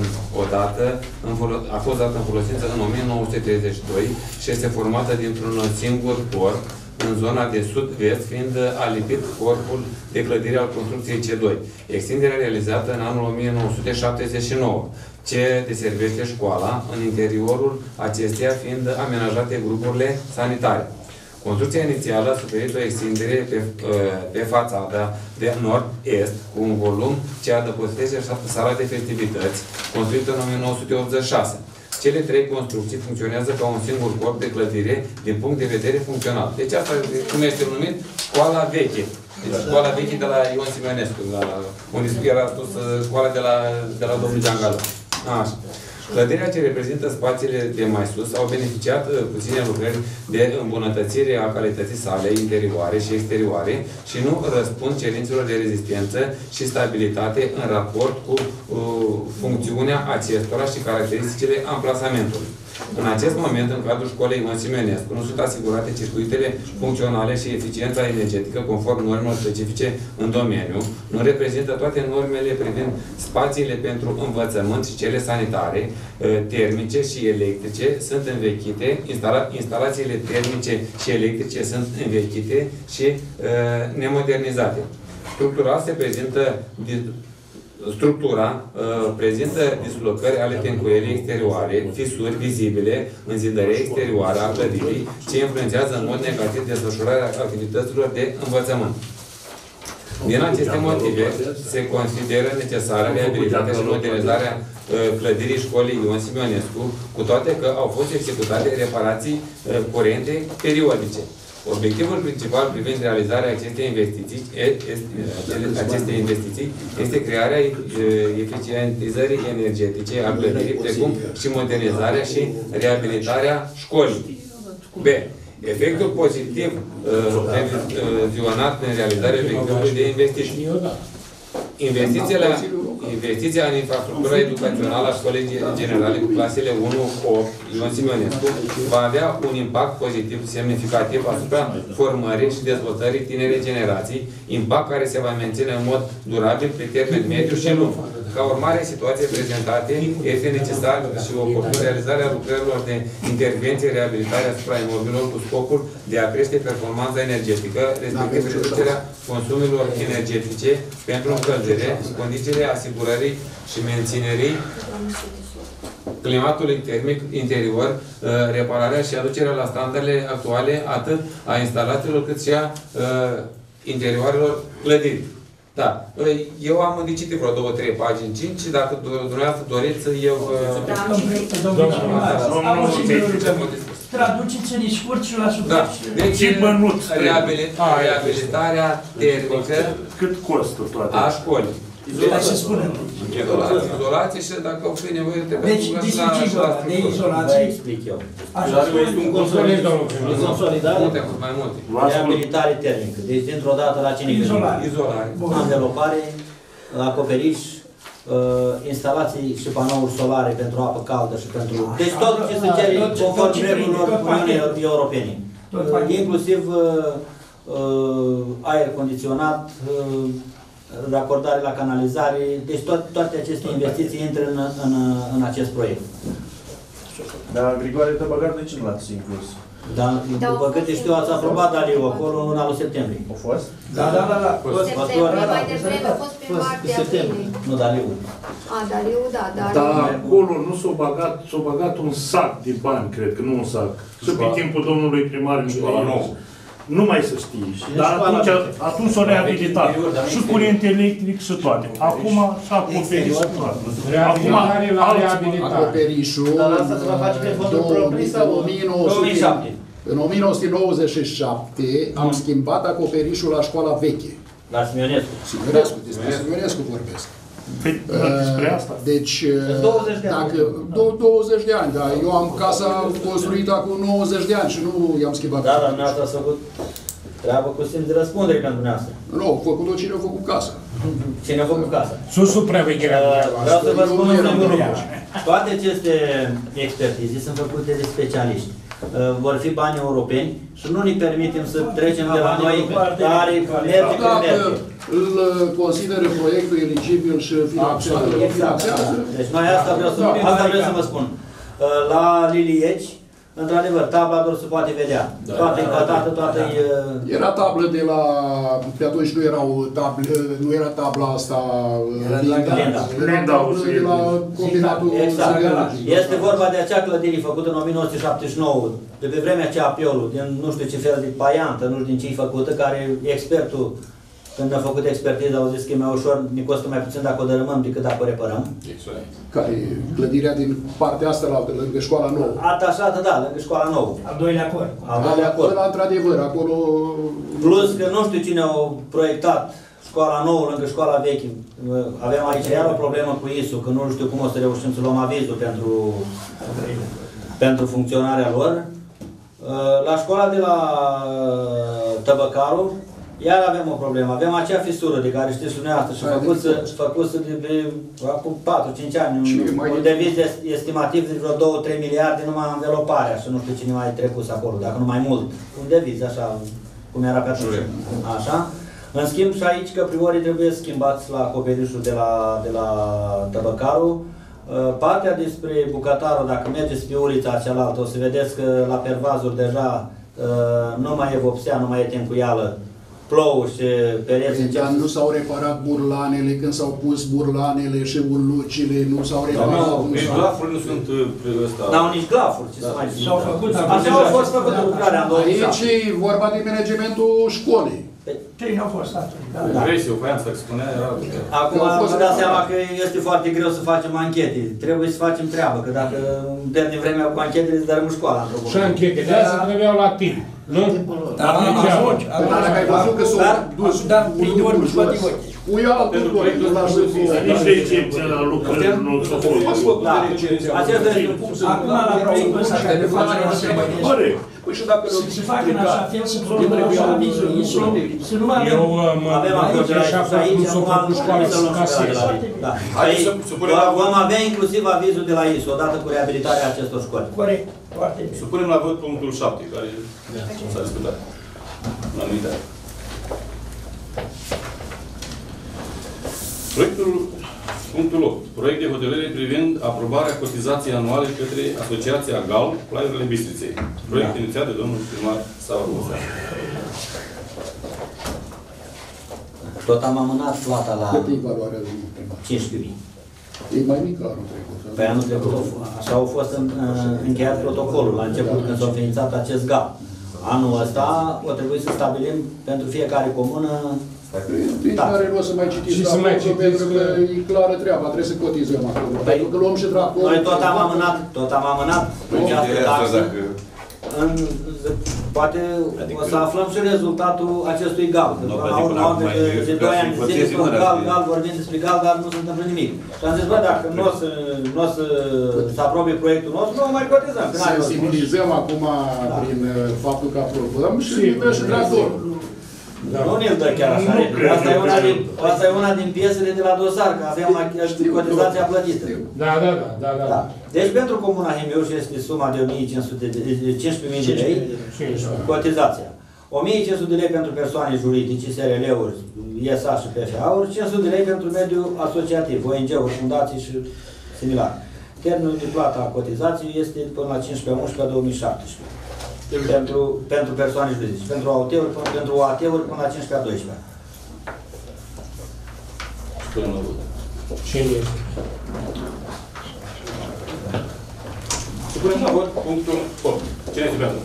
dată în folosință în 1932 și este formată dintr-un singur corp, în zona de sud-vest, fiind alipit corpul de clădire al construcției C2. Extinderea realizată în anul 1979, ce deservește școala, în interiorul acesteia fiind amenajate grupurile sanitare. Construcția inițială a suferit o extindere pe fațada de nord-est, cu un volum ce adăpostește sala de festivități, construită în 1986. Cele trei construcții funcționează ca un singur corp de clădire din punct de vedere funcțional. Deci asta, cum este numit, școala veche. Deci școala veche de la Ion Simionescu, unde era spus școala de la domnul Giangală. Așa. Clădirea ce reprezintă spațiile de mai sus au beneficiat puține lucrări de îmbunătățire a calității sale interioare și exterioare și nu răspund cerințelor de rezistență și stabilitate în raport cu funcțiunea acestora și caracteristicile amplasamentului. În acest moment, în cadrul școlii Ion Simionescu, nu sunt asigurate circuitele funcționale și eficiența energetică conform normelor specifice în domeniu, nu reprezintă toate normele privind spațiile pentru învățământ și cele sanitare, termice și electrice sunt învechite, instalațiile termice și electrice sunt învechite și nemodernizate. Structura prezintă dislocări ale tencuielii exterioare, fisuri vizibile în zidării exterioare a clădirii, ce influențează în mod negativ desfășurarea activităților de învățământ. Din aceste motive, se consideră necesară reabilitarea și modernizarea clădirii școlii Ion Simionescu, cu toate că au fost executate reparații curente periodice. Obiectivul principal privind realizarea acestei investiții este crearea eficientizării energetice a clădirii, precum și modernizarea și reabilitarea școlii. B. Efectul pozitiv vizionat în realizarea obiectivului de investiții. Investiția în infrastructura educațională a școlii generale cu clasele 1-8 Ion Simionescu va avea un impact pozitiv semnificativ asupra formării și dezvoltării tinerei generații, impact care se va menține în mod durabil pe termen mediu și lung. Ca urmare a situației prezentate, este necesar și oportun realizarea lucrărilor de intervenție, reabilitare asupra imobilelor cu scopul de a crește performanța energetică, respectiv reducerea consumurilor energetice pentru încălzire, în condițiile asigurării și menținerii climatului termic interior, repararea și aducerea la standardele actuale atât a instalațiilor cât și a interioarelor clădirii. Da. Eu am îndicit vreo 2-3 pagini, 5 și dacă dumneavoastră doriți să eu... Traduceți-ne scurt și la subiect. Da. Deci, reabilitarea termică cât costă toate? A școlii. Izolație și dacă o fi nevoie trebuie deci, discuțiile de izolație. Vă explic eu. Un consolidare, reabilitare termică. Deci, dintr-o dată la cine? Izolare. Anvelopare, acoperiș, instalații și panouri solare pentru apă caldă și pentru... Deci tot ce se cere conform regulilor Uniunii Europene. Inclusiv aer condiționat, racordare la canalizare, deci toate aceste investiții intră în acest proiect. Dar Grigoare Tăbăgar de cine l-ați inclus? Dar, după câte știu, ați aprobat Daliu acolo în luna lui septembrie. A fost? Da. Septembrie, mai devreme a fost pe martie aprilie. Nu, Daliu. Daliu, da. Dar acolo nu s-a băgat un sac de bani, cred că nu un sac. Și pe timpul domnului primar Nicolae. Nu mai să știi. Dar atunci s-a reabilitat. Și curent electric și toate. Acum s-a acoperit și toate. Reabilitare la reabilitare. Acoperișul Dar asta se va face prin fonduri proprii sau 2007? În 1997 am schimbat acoperișul la școala veche. La Simionescu. Despre Simionescu vorbesc. Despre asta? Deci, 20 de ani, dar eu am casa construită acum 90 de ani și nu i-am schimbat. Da, dar dumneavoastră ați făcut treabă cu simț de răspundere pentru dumneavoastră. Nu, a făcut-o cine a făcut casa. Cine a făcut casa? Sub supravegherea. Vreau să vă spun un singur lucru. Toate aceste expertize sunt făcute de specialiști. Vor fi bani europeni și nu ne permitem să trecem de la noi care merge cum merge. Îl consideră proiectul eligibil și finanțează. Deci noi asta vreau să vă spun. La Lilieci, într-adevăr, tabla doar se poate vedea. Toată încătată, toată... Era tablă de la... Pe atunci nu era tabla asta... Lenda. De la combinatul... Exact. Este vorba de acea clădire făcută în 1979, de pe vremea Ceapiolul, din nu știu ce fel de paiantă, nu știu din ce-i făcută, care expertul, când a făcut expertiza, au zis că e mai ușor, ne costă mai puțin dacă o dărâmăm decât dacă o reparăm. Care clădirea din partea asta, lângă școala nouă. Atașată, da, lângă școala nouă. Al doilea cor. Al doilea cor. Într-adevăr, acolo... Plus că nu știu cine a proiectat școala nouă lângă școala veche. Avem aici iar o problemă cu ISU, că nu știu cum o să reușim să luăm avizul pentru funcționarea lor. La școala de la Tăbăcaru, iar avem o problemă. Avem acea fisură de care știți dumneavoastră și făcută de acum 4-5 ani. Un deviz estimativ de vreo 2-3 miliarde numai înveloparea și nu știu cine mai trecut acolo, dacă nu mai mult. Un deviz, așa, cum era pe atunci. Așa. În schimb și aici că priorii trebuie schimbați la acoperișul de la Tăbăcaru. Partea despre Bucătarul, dacă mergeți pe ulița cealaltă, o să vedeți că la pervazuri deja nu mai e vopsea, nu mai e tencuială. Plouă și pereți. Dar nu s-au reparat burlanele, când s-au pus burlanele și urlucile, nu s-au reparat. Nici glafuri nu sunt ăsta. N-au nici glafuri, ce să mai zic. S-au făcut, așa au fost făcute lucrarea în 2007. Aici e vorba de managementul școlii. Ce nu au fost atunci? Vrei, eu voiam să spunea, era... Acum vă dați seama că este foarte greu să facem anchete. Trebuie să facem treabă, că dacă pierdem vremea cu anchetele, îți dărâm școala într-o bună. Și anchetele astea trebuiau la timp. Nu? Dar atunci, dacă ai văzut că s-au dus... Dar prin ori nu scoate ochii. Cu altul proiect ăsta și cu... Nici recepția la lucrări nu s-a făcut. Da, acesta este un punct. Acum la proiectul ăsta care facem corect. Păi și dacă se fac în așa fel să producă așa avizul ISO, să nu mai avem acord de aici, acum să luăm de la da. Vom avea inclusiv avizul de la ISO, odată cu reabilitarea acestor școli. Corect, foarte bine. Supunem la vot punctul 7, care s-a discutat. Unanimitate. Proiectul Punctul 8. Proiect de hotărâre privind aprobarea cotizației anuale către Asociația GAL, Plaiurile Bistriței. Proiect inițiat de domnul primar Saur Mosean. Tot am amânat plata la Cât e valoarea lui primar? 15.000. E mai mică anul trecut. Păi anul trecut așa au fost încheiat protocolul la început când s-a înființat acest GAL. Anul ăsta o trebuie să stabilim pentru fiecare comună. Deci care nu o să mai citiți raportul, pentru că e clară treaba, trebuie să cotizăm acolo. Pentru că luăm și tractorul. Noi tot am amânat această taxă. Poate o să aflăm și rezultatul acestui GAL. Că până la urmă, de 2 ani zile spun GAL, vorbim despre GAL, dar nu se întâmplă nimic. Și am zis, bă, dacă nu o să aprobe proiectul nostru, nu mai cotizăm. Sensibilizăm acum prin faptul că aprobăm și îi dă și tractorul. Nu ne-l dă chiar așa. Asta e una din piesele de la dosar, că avem cotizația plătită. Da. Deci pentru Comuna Himiuș este suma de 15.000 de lei, cotizația. 1.500 de lei pentru persoane juridice, SRL-uri, ISA și PFA-uri, 500 de lei pentru mediul asociativ, ONG-uri, fundații și similar. Termenul de plată a cotizației este până la 15/11/2017. Pentru persoane juridice. Pentru OAT-uri până la 15/12. Ce este? Supunem la vot punctul 8. Cine este pentru?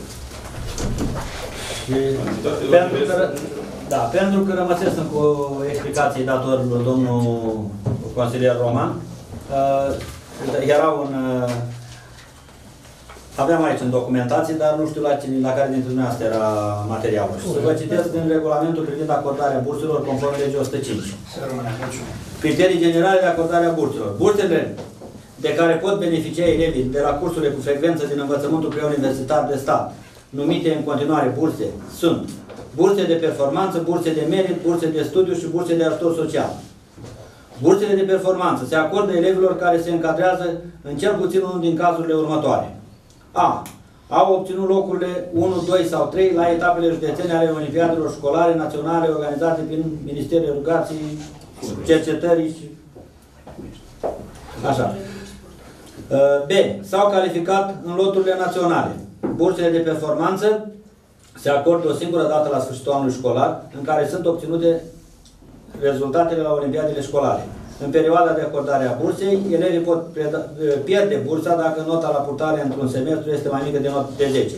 Pentru că rămăsesem cu o explicație dator domnul consilier Roman. Era aveam aici în documentație, dar nu știu la care dintre dumneavoastră era materialul. Și să vă citesc din regulamentul privind acordarea burselor conform legii 105. Criterii generale de acordare a burselor. Bursele de care pot beneficia elevii de la cursurile cu frecvență din învățământul preuniversitar de stat, numite în continuare burse, sunt burse de performanță, burse de merit, burse de studiu și burse de ajutor social. Bursele de performanță se acordă elevilor care se încadrează în cel puțin unul din cazurile următoare. A. Au obținut locurile 1, 2 sau 3 la etapele județene ale olimpiadelor școlare naționale organizate prin Ministerul Educației, Cercetării și... Așa. B. S-au calificat în loturile naționale. Bursele de performanță se acordă o singură dată la sfârșitul anului școlar, în care sunt obținute rezultatele la olimpiadele școlare. În perioada de acordare a bursei, elevii pot pierde bursa dacă nota la purtare într-un semestru este mai mică de 10.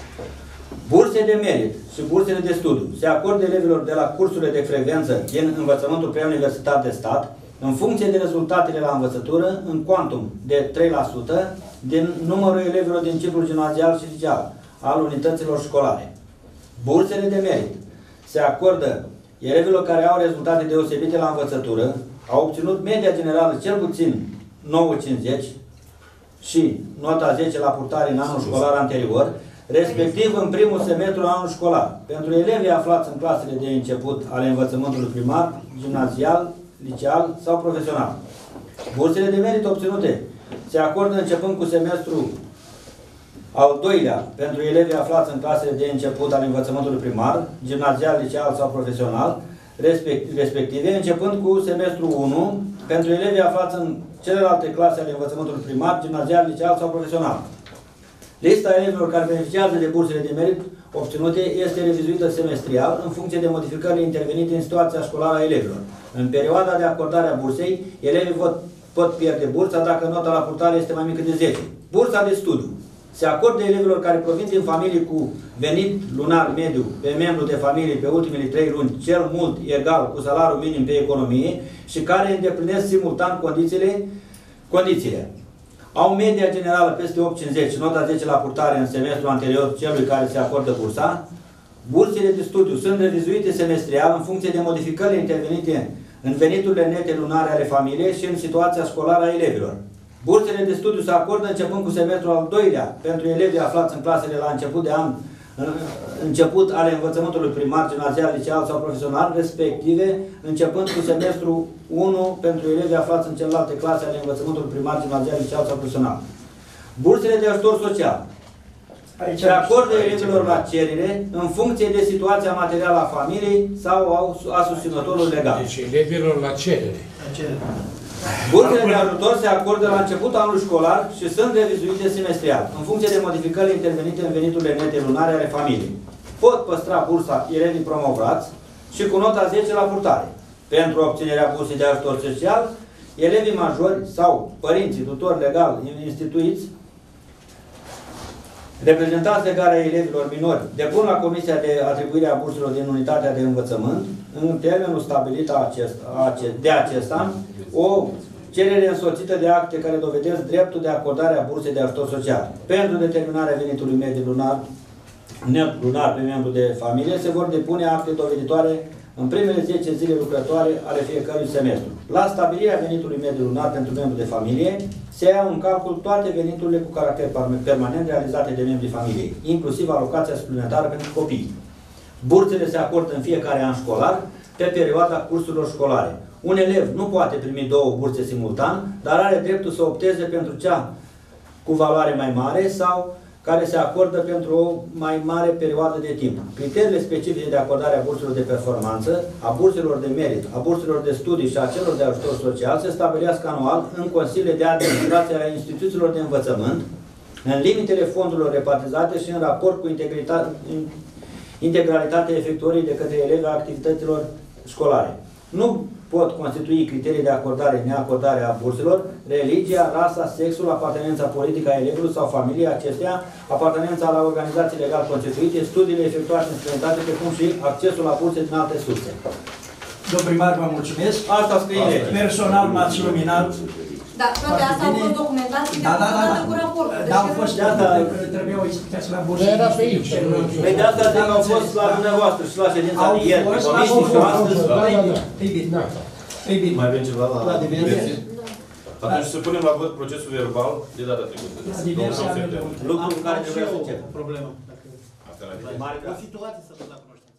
Burse de merit și bursele de studiu se acordă elevilor de la cursurile de frecvență din învățământul preuniversitar de stat, în funcție de rezultatele la învățătură, în cuantum de 3% din numărul elevilor din ciclul gimnazial și liceal al unităților școlare. Bursele de merit se acordă elevilor care au rezultate deosebite la învățătură, au obținut media generală cel puțin 9,50 și nota 10 la purtare în anul școlar anterior, respectiv în primul semestru anul școlar, pentru elevii aflați în clasele de început ale învățământului primar, gimnazial, liceal sau profesional. Bursele de merit obținute se acordă începând cu semestru al doilea pentru elevii aflați în clasele de început ale învățământului primar, gimnazial, liceal sau profesional, respective, începând cu semestru 1 pentru elevii aflați în celelalte clase ale învățământului primar, gimnazial, liceal sau profesional. Lista elevilor care beneficiază de bursele de merit obținute este revizuită semestrial în funcție de modificările intervenite în situația școlară a elevilor. În perioada de acordare a bursei, elevii pot pierde bursa dacă nota la purtare este mai mică de 10. Bursa de studiu se acordă elevilor care provin din familii cu venit lunar mediu pe membru de familie pe ultimele 3 luni, cel mult egal cu salariul minim pe economie și care îndeplinesc simultan condițiile. Au media generală peste 8,50 și nota 10 la purtare în semestrul anterior celui care se acordă bursa. Bursele de studiu sunt revizuite semestrial în funcție de modificările intervenite în veniturile nete lunare ale familiei și în situația școlară a elevilor. Bursele de studiu se acordă începând cu semestrul al doilea pentru elevii aflați în clasele la început de an, început ale învățământului primar, gimnazial, liceal sau profesional, respective începând cu semestrul 1 pentru elevii aflați în celelalte clase ale învățământului primar, gimnazial, liceal sau profesional. Bursele de ajutor social se acordă elevilor la cerere în funcție de situația materială a familiei sau a susținătorului legal. Deci elevilor la cerere. Bursele de ajutor se acordă la începutul anului școlar și sunt revizuite semestrial, în funcție de modificările intervenite în veniturile nete lunare ale familiei. Pot păstra bursa elevii promovați și cu nota 10 la purtare. Pentru obținerea bursei de ajutor social, elevii majori sau părinții, tutori legal instituiți, reprezentanți legali ai elevilor minori, depun la Comisia de Atribuire a Burselor din Unitatea de Învățământ, în termenul stabilit de acesta, o cerere însoțită de acte care dovedesc dreptul de acordare a bursei de ajutor social. Pentru determinarea venitului mediu lunar pe membru de familie, se vor depune acte doveditoare în primele 10 zile lucrătoare ale fiecărui semestru. La stabilirea venitului mediu lunar pentru membru de familie, se iau în calcul toate veniturile cu caracter permanent realizate de membrii familiei, inclusiv alocația suplimentară pentru copii. Bursele se acordă în fiecare an școlar, pe perioada cursurilor școlare. Un elev nu poate primi 2 burse simultan, dar are dreptul să opteze pentru cea cu valoare mai mare sau care se acordă pentru o mai mare perioadă de timp. Criteriile specifice de acordare a burselor de performanță, a burselor de merit, a burselor de studii și a celor de ajutor social se stabilească anual în consiliile de administrație a instituțiilor de învățământ, în limitele fondurilor repartizate și în raport cu integralitatea efectuării de către elevi a activităților școlare. Nu pot constitui criterii de acordare, neacordare a burselor, religia, rasa, sexul, apartenența politică a elevului sau familiei acesteia, apartenența la organizații legal constituite, studiile efectuate în străinătate, precum și accesul la burse din alte surse. Domnul primar, vă mulțumesc. Asta scrie. Personal m-ați luminat. Da, toate astea au fost documentate de conformitate cu raportul. Da, au fost, trebuiau explicați la bursă. Era pe aici. Păi de asta au fost la dumneavoastră și la ședința de ieri, pe comisii și astăzi. E bine. E bine. Mai avem ceva la diverse? Atunci să punem la vot procesul verbal de data trecută. La diverse avem lucru în care trebuie să încep. Problemă. O situație să vă la cunoștință.